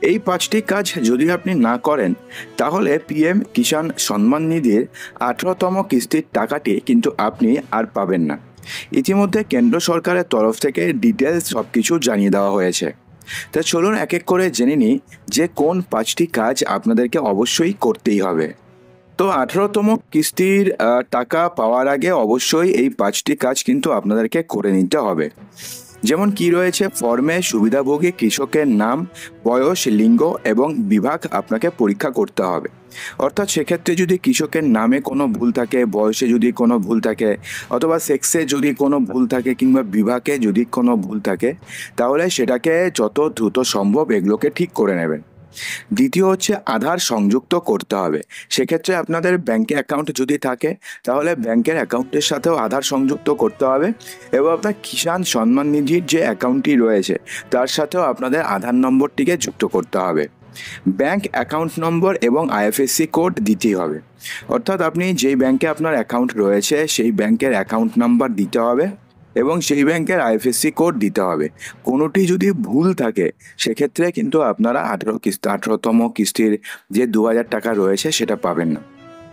এই ৫টি কাজ যদি আপনি না করেন তাহলে পিএম কিষাণ সম্মান নিধির ১৮তম কিস্তির টাকাটি কিন্তু আপনি আর পাবেন না। ইতিমধ্যে কেন্দ্র সরকারের তরফ থেকে ডিটেলস সব কিছু জানিয়ে দেওয়া হয়েছে। তা চলুন এক এক করে জেনে নিই যে কোন ৫টি কাজ আপনাদেরকে অবশ্যই করতেই হবে। তো ১৮তম কিস্তির টাকা পাওয়ার আগে অবশ্যই এই ৫টি কাজ কিন্তু আপনাদেরকে করে নিতে হবে। যেমন কি রয়েছে, ফর্মে সুবিধাভোগী কৃষকের নাম, বয়স, লিঙ্গ এবং বিভাগ আপনাকে পরীক্ষা করতে হবে। অর্থাৎ সেক্ষেত্রে যদি কৃষকের নামে কোনো ভুল থাকে, বয়সে যদি কোনো ভুল থাকে, অথবা সেক্সে যদি কোনো ভুল থাকে, কিংবা বিভাগে যদি কোনো ভুল থাকে, তাহলে সেটাকে যত দ্রুত সম্ভব এগুলোকে ঠিক করে নেবেন। দ্বিতীয় হচ্ছে আধার সংযুক্ত করতে হবে। সেক্ষেত্রে আপনাদের ব্যাংকে অ্যাকাউন্ট যদি থাকে তাহলে ব্যাংকের অ্যাকাউন্টের সাথেও আধার সংযুক্ত করতে হবে, এবং আপনার কিষাণ সম্মান নিধির যে অ্যাকাউন্টটি রয়েছে তার সাথেও আপনাদের আধার নম্বরটিকে যুক্ত করতে হবে। ব্যাংক অ্যাকাউন্ট নম্বর এবং আইএফএসসি কোড দিতেই হবে। অর্থাৎ আপনি যেই ব্যাংকে আপনার অ্যাকাউন্ট রয়েছে সেই ব্যাংকের অ্যাকাউন্ট নাম্বার দিতে হবে এবং সেই ব্যাংকের আইএফএসসি কোড দিতে হবে। কোনোটি যদি ভুল থাকে সেক্ষেত্রে কিন্তু আপনারা ১৮তম কিস্তির যে ২,০০০ টাকা রয়েছে সেটা পাবেন না।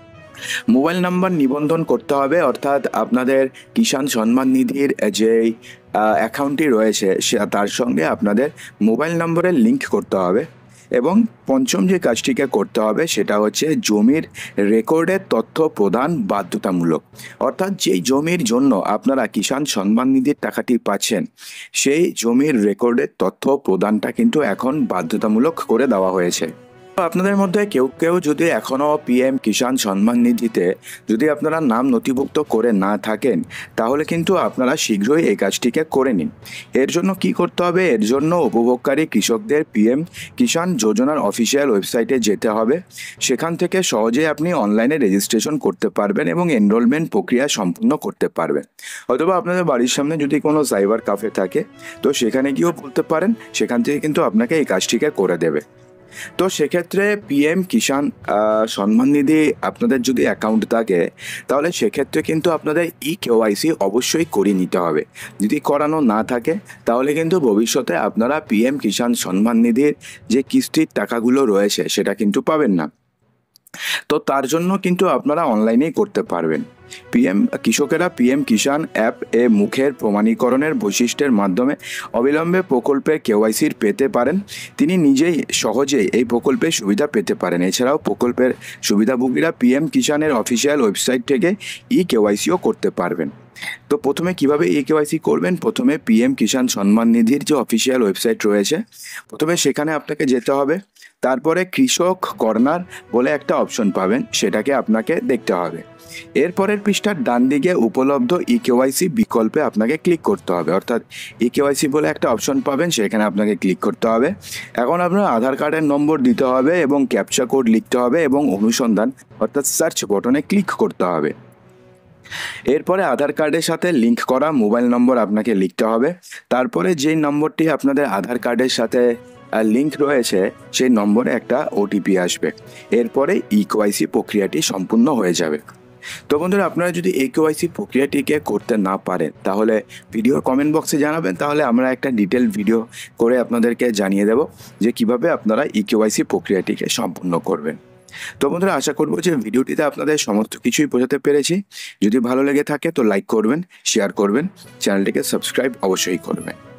মোবাইল নাম্বার নিবন্ধন করতে হবে, অর্থাৎ আপনাদের কিষাণ সম্মান নিধির যেই অ্যাকাউন্টটি রয়েছে তার সঙ্গে আপনাদের মোবাইল নম্বরের লিঙ্ক করতে হবে। এবং পঞ্চম যে কাজটিকে করতে হবে সেটা হচ্ছে জমির রেকর্ডের তথ্য প্রদান বাধ্যতামূলক। অর্থাৎ যেই জমির জন্য আপনারা কিষাণ সম্মান নিধির টাকাটি পাচ্ছেন সেই জমির রেকর্ডের তথ্য প্রদানটা কিন্তু এখন বাধ্যতামূলক করে দেওয়া হয়েছে। আপনাদের মধ্যে কেউ কেউ যদি এখনও পিএম কিষাণ সম্মান নিধিতে যদি আপনারা নাম নথিভুক্ত করে না থাকেন তাহলে কিন্তু আপনারা শীঘ্রই এই কাজটিকে করে নিন। এর জন্য কি করতে হবে? এর জন্য উপভোগকারী কৃষকদের পিএম কিষাণ যোজনার অফিসিয়াল ওয়েবসাইটে যেতে হবে। সেখান থেকে সহজেই আপনি অনলাইনে রেজিস্ট্রেশন করতে পারবেন এবং এনরোলমেন্ট প্রক্রিয়া সম্পূর্ণ করতে পারবেন। অথবা আপনাদের বাড়ির সামনে যদি কোনো সাইবার ক্যাফে থাকে তো সেখানে গিয়েও বলতে পারেন, সেখান থেকে কিন্তু আপনাকে এই কাজটিকে করে দেবে। তো সেক্ষেত্রে পিএম কিষাণ সম্মান নিধি আপনাদের যদি অ্যাকাউন্ট থাকে তাহলে সেক্ষেত্রে কিন্তু আপনাদের কেওয়াইসি অবশ্যই করিয়ে নিতে হবে। যদি করানো না থাকে তাহলে কিন্তু ভবিষ্যতে আপনারা পিএম কিষাণ সম্মান নিধির যে কিস্তির টাকাগুলো রয়েছে সেটা কিন্তু পাবেন না। তো তার জন্য কিন্তু আপনারা অনলাইনেই করতে পারবেন। কৃষকেরা পিএম কিষাণ অ্যাপ এ মুখের প্রমাণীকরণের বৈশিষ্ট্যের মাধ্যমে অবিলম্বে প্রকল্পের কেওয়াইসি পেতে পারেন। তিনি নিজেই সহজেই এই প্রকল্পের সুবিধা পেতে পারেন। এছাড়াও প্রকল্পের সুবিধাভোগীরা পিএম কিষাণের অফিসিয়াল ওয়েবসাইট থেকে কেওয়াইসিও করতে পারবেন। তো প্রথমে কিভাবে কেওয়াইসি করবেন? প্রথমে পিএম কিষাণ সম্মান নিধির যে অফিসিয়াল ওয়েবসাইট রয়েছে প্রথমে সেখানে আপনাকে যেতে হবে। তারপরে কৃষক কর্নার বলে একটা অপশন পাবেন, সেটাকে আপনাকে দেখতে হবে। এরপরের পৃষ্ঠার ডান দিকে উপলব্ধ কেওয়াইসি বিকল্পে আপনাকে ক্লিক করতে হবে। অর্থাৎ কেওয়াইসি বলে একটা অপশন পাবেন, সেখানে আপনাকে ক্লিক করতে হবে। এখন আপনার আধার কার্ডের নম্বর দিতে হবে এবং ক্যাপচা কোড লিখতে হবে এবং অনুসন্ধান অর্থাৎ সার্চ বটনে ক্লিক করতে হবে। এরপরে আধার কার্ডের সাথে লিঙ্ক করা মোবাইল নম্বর আপনাকে লিখতে হবে। তারপরে যেই নম্বরটি আপনাদের আধার কার্ডের সাথে লিঙ্ক রয়েছে সেই নম্বরে একটা ওটিপি আসবে। এরপরে কেওয়াইসি প্রক্রিয়াটি সম্পূর্ণ হয়ে যাবে। তো বন্ধুরা, আপনারা যদি কেওয়াইসি প্রক্রিয়াটিকে করতে না পারেন তাহলে ভিডিওর কমেন্ট বক্সে জানাবেন, তাহলে আমরা একটা ডিটেল ভিডিও করে আপনাদেরকে জানিয়ে দেব যে কিভাবে আপনারা কেওয়াইসি প্রক্রিয়াটিকে সম্পূর্ণ করবেন। তো বন্ধুরা, আশা করবো যে ভিডিওটিতে আপনাদের সমস্ত কিছুই বোঝাতে পেরেছি। যদি ভালো লেগে থাকে তো লাইক করবেন, শেয়ার করবেন, চ্যানেলটিকে সাবস্ক্রাইব অবশ্যই করবেন।